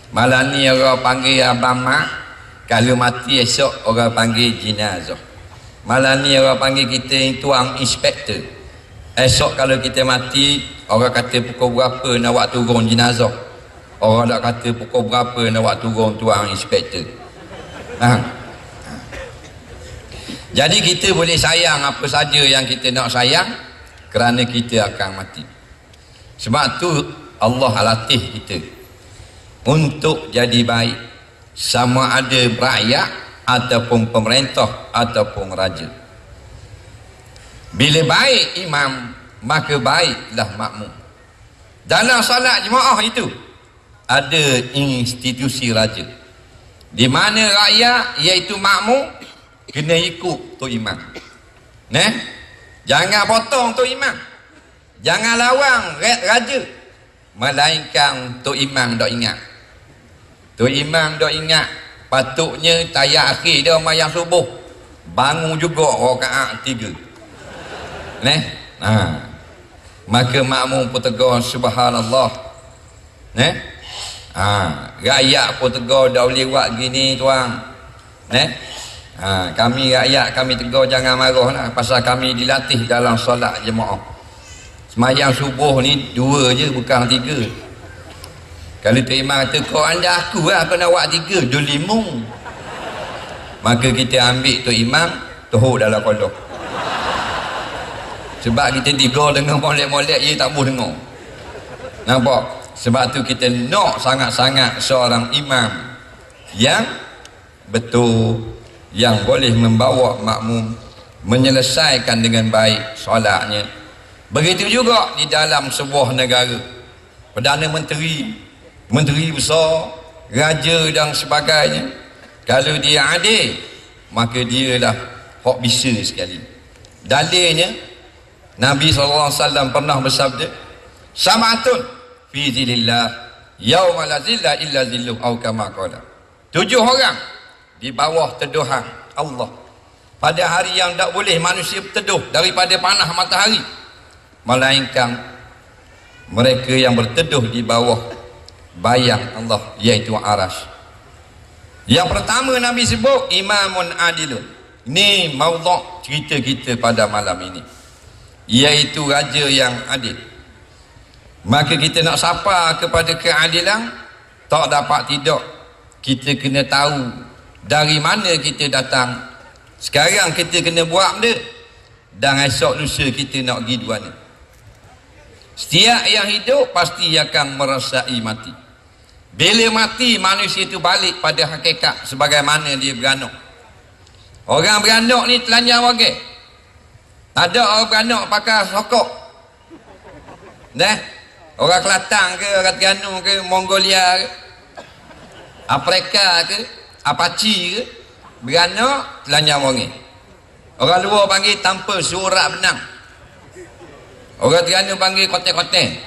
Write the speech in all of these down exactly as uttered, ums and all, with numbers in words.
Malam ni orang panggil abang mak, kalau mati esok orang panggil jenazah. Malam ni orang panggil kita tuang inspektor. Esok kalau kita mati, orang kata pukul berapa nak buat turun jenazah. Orang tak kata pukul berapa nak buat turun tuang inspektor. Ha. Jadi kita boleh sayang apa saja yang kita nak sayang, kerana kita akan mati. Sebab tu Allah latih kita untuk jadi baik, sama ada rakyat ataupun pemerintah ataupun raja. Bila baik imam, maka baiklah makmum. Dalam solat jemaah itu ada institusi raja, di mana rakyat iaitu makmum kena ikut tok imam. Nah, jangan potong tok imam, jangan lawang raja, melainkan tok imam dak ingat. Tok imam dak ingat, patutnya tayar akhir dia mayang subuh, bangun juga rakaat tiga. Nah, ha. Maka makmum pun tegur subhanallah. Nah, ha. Rakyat pun tegur dah boleh buat gini tuan. Nah, ha. Kami rakyat kami tegur jangan marah lah, pasal kami dilatih dalam solat jemaah. Semayang subuh ni dua je, bukan tiga. Kalau tu imam kata kau anda aku lah, aku nak buat tiga, dia limung, maka kita ambil tu imam tuhuk dalam kodok. Sebab kita tiga dengar molek-molek, dia tak boleh dengar. Nampak? Sebab tu kita nak sangat-sangat seorang imam yang betul, yang boleh membawa makmum menyelesaikan dengan baik solatnya. Begitu juga di dalam sebuah negara, Perdana Menteri, Menteri besar, raja dan sebagainya, kalau dia adil, maka dia lah hak bisa sekali. Dalilnya Nabi sallallahu alaihi wasallam pernah bersabda, samatun fi zilillah yauma la zilla illa zilluh, atau kama qala. Tujuh orang di bawah teduhan Allah pada hari yang tak boleh manusia berteduh daripada panas matahari, melainkan mereka yang berteduh di bawah bayang Allah, iaitu aras. Yang pertama Nabi sebut imamun adilun. Ini maudhu' cerita kita pada malam ini, iaitu raja yang adil. Maka kita nak sapa kepada keadilan, tak dapat tidak, kita kena tahu dari mana kita datang. Sekarang kita kena buat benda, dan esok lusa kita nak pergi dua ni. Setiap yang hidup pasti akan merasai mati. Bila mati, manusia itu balik pada hakikat sebagaimana dia beranak. Orang beranak ni telanjang wagai. Tak ada orang beranak pakai sokok. Dah, orang Kelantan ke, orang Terengganu ke, Mongolia ke, Afrika ke, Apache ke, beranak telanjang wagai. Orang luar panggil tanpa surat benang. Orang Terengganu panggil kotek-kotek.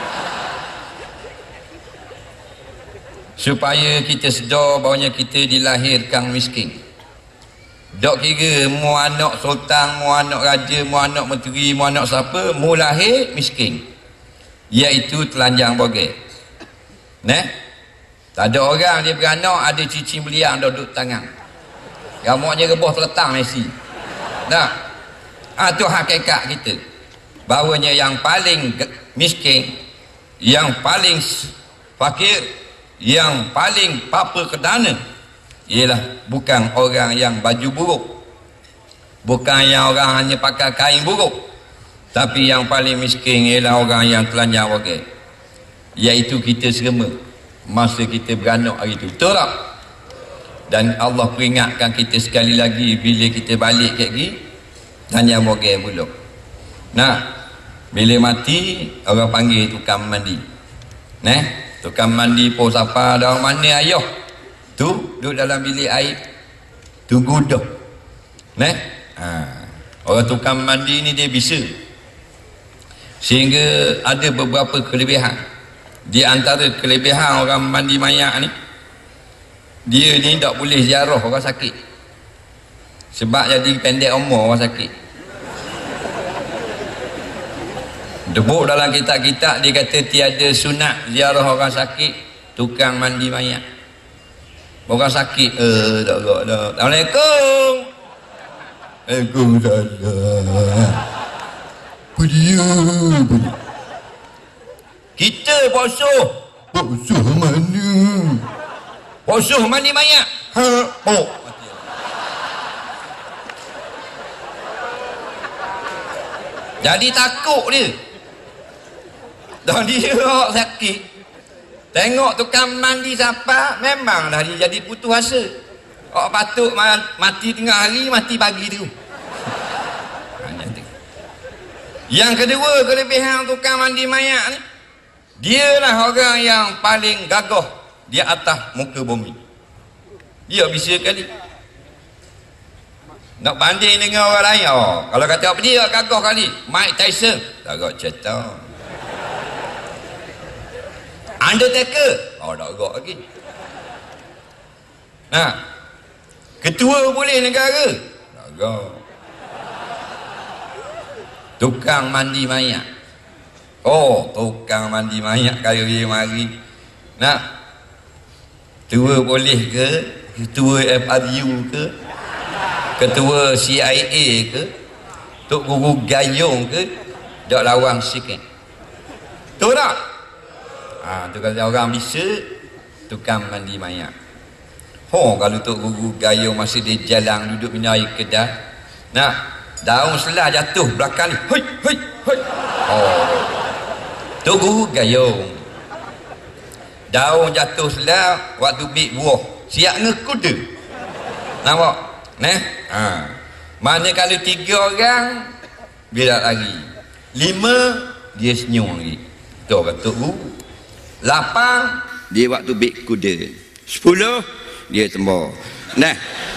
Supaya kita sedar bahawa kita dilahirkan miskin. Tak kira mu anak sultan, mu anak raja, mu anak menteri, mu anak siapa, mu lahir miskin, iaitu telanjang bogel. Nah, tak ada orang dia beranak ada cicing beliang duduk tangan, rambutnya rebah terletang Messi. Nah, ah, tu hakikat kita, bahawanya yang paling miskin, yang paling fakir, yang paling papa kedana ialah bukan orang yang baju buruk, bukan yang orang hanya pakai kain buruk, tapi yang paling miskin ialah orang yang telanjang wagai, iaitu kita semua masa kita beranak hari itu. Betul tak? Dan Allah peringatkan kita sekali lagi bila kita balik kat gini, telanjang wagai pula. Nah, bila mati orang panggil tukang mandi. Nah, tukang mandi pun siapa, dah mana ayah tu duduk dalam bilik air tunggu dah. Nah, ha. Orang tukang mandi ni dia bisa, sehingga ada beberapa kelebihan. Di antara kelebihan orang mandi mayat ni, dia ni tak boleh ziarah orang sakit, sebab jadi pendek umur orang sakit. Debuk dalam kitab-kitab dia kata tiada sunat ziarah orang sakit tukang mandi mayat. Orang sakit, eh tak tak tak. Assalamualaikum. Waalaikumsalam. Apa dia? Kita posuh. Posuh mana? Posuh mandi mayat. Ha, oh. Jadi takut dia. Dan dia sakit. Tengok tukang mandi siapa, memanglah dia jadi putus asa. Orang patut mati tengah hari, mati pagi tu. Yang kedua, kelebihan tukang mandi mayat ni, dialah orang yang paling gagah di atas muka bumi. Dia bisa kali nak banding dengan orang lain. Oh, kalau kata apa dia gagah kali, Mike Tyson agak cetak. Undertaker, oh tak agak lagi. Nah, ketua boleh negara, tak agak. Tukang mandi mayat, oh tukang mandi mayat kaya dia mari. Nah, ketua boleh ke? Ketua F R U ke? Ketua C I A ke? Tok Guru Gayung ke? Dak lawang sikit. Tu tak? Ah, tu kalau orang bisa tukang mandi mayat. Oh, kalau Tok Guru Gayung masih di jalan duduk minum air kedai. Nah, daun selah jatuh belakang ni. Hoi, hoi, hoi. Oh. Tok Guru Gayung. Daun jatuh selah waktu bik buah. Siap ngekuda. Nampak? Nah, ha. Mana kalau tiga orang bila lagi. Lima dia senyum lagi. Tu kata Tok Guru. Lapan dia waktu bik kuda. Sepuluh dia tembak. Nah,